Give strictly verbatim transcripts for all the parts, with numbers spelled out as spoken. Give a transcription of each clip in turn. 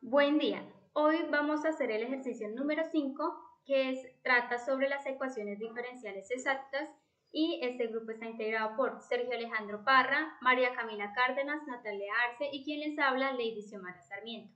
Buen día. Hoy vamos a hacer el ejercicio número cinco, que es, trata sobre las ecuaciones diferenciales exactas, y este grupo está integrado por Sergio Alejandro Parra, María Camila Cárdenas, Natalia Arce y quien les habla, Lady Xiomara Sarmiento.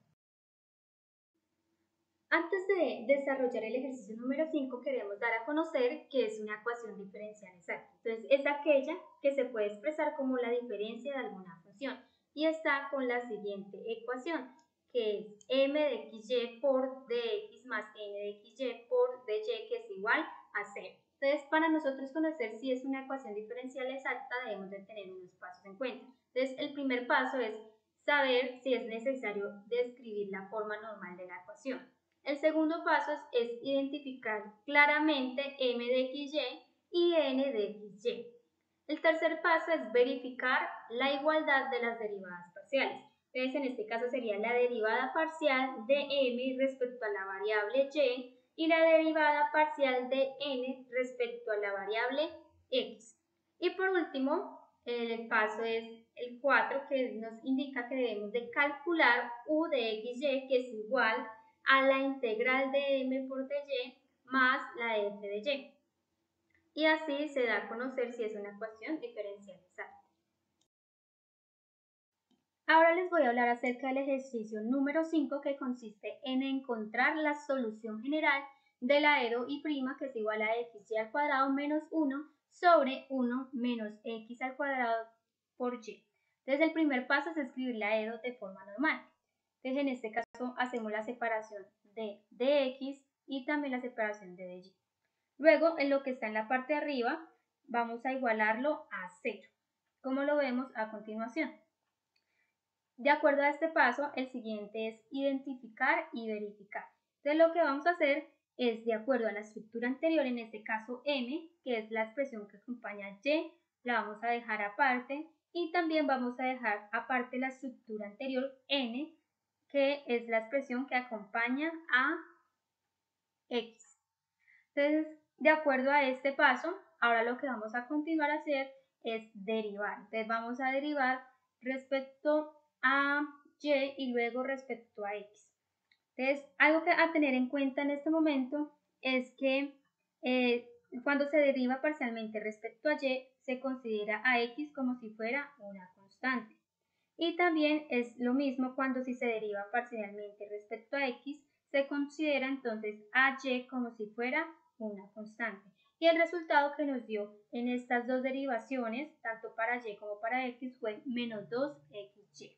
Antes de desarrollar el ejercicio número cinco, queremos dar a conocer qué es una ecuación diferencial exacta. Entonces, es aquella que se puede expresar como la diferencia de alguna función y está con la siguiente ecuación, que es m de xy por dx más n de xy por dy, que es igual a cero. Entonces, para nosotros conocer si es una ecuación diferencial exacta, debemos de tener unos pasos en cuenta. Entonces, el primer paso es saber si es necesario describir la forma normal de la ecuación. El segundo paso es, es identificar claramente m de xy y n de xy. El tercer paso es verificar la igualdad de las derivadas parciales. Entonces, en este caso sería la derivada parcial de m respecto a la variable y y la derivada parcial de n respecto a la variable x. Y por último, el paso es el cuatro, que nos indica que debemos de calcular u de xy, que es igual a la integral de m por dy más la f de y. Y así se da a conocer si es una ecuación diferencial exacta. Ahora les voy a hablar acerca del ejercicio número cinco, que consiste en encontrar la solución general de la e do y' que es igual a xy al cuadrado menos uno sobre uno menos x al cuadrado por y. Entonces, el primer paso es escribir la e do de forma normal. Entonces, en este caso hacemos la separación de dx y también la separación de dy. Luego, en lo que está en la parte de arriba, vamos a igualarlo a cero, como lo vemos a continuación. De acuerdo a este paso, el siguiente es identificar y verificar. Entonces, lo que vamos a hacer es, de acuerdo a la estructura anterior, en este caso m, que es la expresión que acompaña y, la vamos a dejar aparte, y también vamos a dejar aparte la estructura anterior n, que es la expresión que acompaña a x. Entonces, de acuerdo a este paso, ahora lo que vamos a continuar a hacer es derivar. Entonces, vamos a derivar respecto a y y luego respecto a x. Entonces, algo que a tener en cuenta en este momento es que eh, cuando se deriva parcialmente respecto a y, se considera a x como si fuera una constante. Y también es lo mismo cuando si se deriva parcialmente respecto a x, se considera entonces a y como si fuera una constante. Y el resultado que nos dio en estas dos derivaciones, tanto para y como para x, fue menos dos equis y.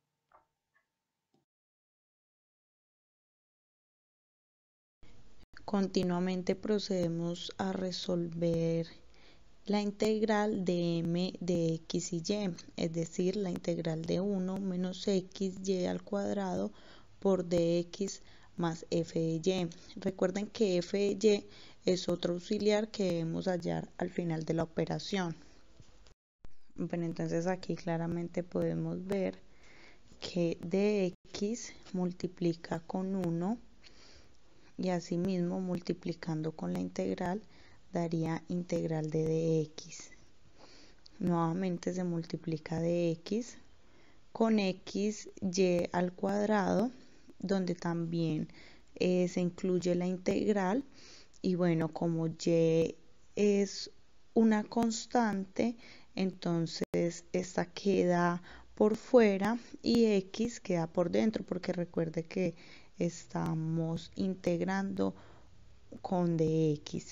Continuamente procedemos a resolver la integral de m de x y y, es decir, la integral de uno menos xy al cuadrado por dx más f de y. Recuerden que f de y es otro auxiliar que debemos hallar al final de la operación. Bueno, entonces aquí claramente podemos ver que dx multiplica con uno y asimismo multiplicando con la integral daría integral de dx. Nuevamente se multiplica dx con xy al cuadrado, donde también eh, se incluye la integral, y bueno, como y es una constante, entonces esta queda por fuera y x queda por dentro, porque recuerde que estamos integrando con dx.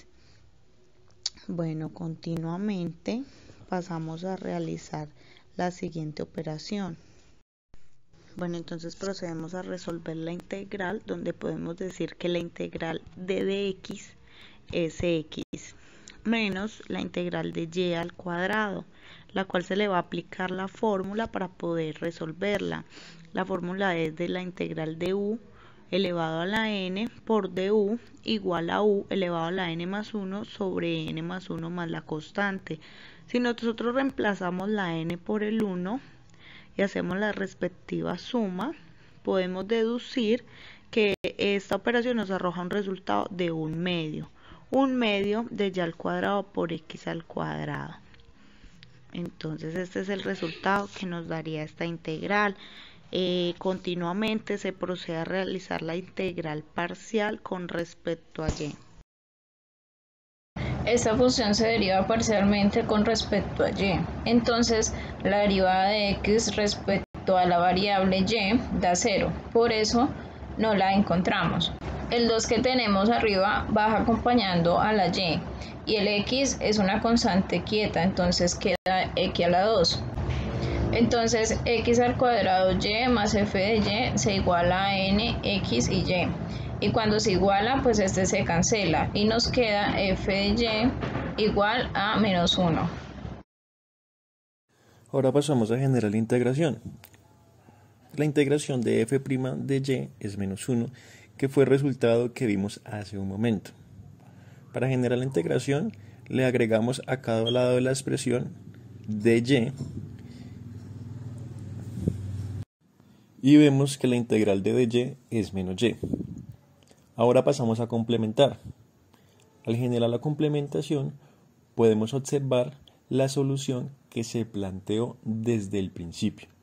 Bueno, continuamente pasamos a realizar la siguiente operación. Bueno, entonces procedemos a resolver la integral, donde podemos decir que la integral de dx es x menos la integral de y al cuadrado, la cual se le va a aplicar la fórmula para poder resolverla. La fórmula es de la integral de u elevado a la n por du igual a u elevado a la n más uno sobre n más uno más la constante. Si nosotros reemplazamos la n por el uno y hacemos la respectiva suma, podemos deducir que esta operación nos arroja un resultado de un medio. Un medio de y al cuadrado por x al cuadrado. Entonces este es el resultado que nos daría esta integral. Eh, continuamente se procede a realizar la integral parcial con respecto a y. Esta función se deriva parcialmente con respecto a y. Entonces, la derivada de x respecto a la variable y da cero. Por eso, no la encontramos. El dos que tenemos arriba baja acompañando a la y. Y el x es una constante quieta, entonces queda x a la dos. Entonces, x al cuadrado y más f de y se iguala a n, x y y. Y cuando se iguala, pues este se cancela y nos queda f de y igual a menos uno. Ahora pasamos a generar la integración. La integración de f' de y es menos uno, que fue el resultado que vimos hace un momento. Para generar la integración, le agregamos a cada lado de la expresión dy y vemos que la integral de dy es menos y. Ahora pasamos a complementar. Al generar la complementación, podemos observar la solución que se planteó desde el principio.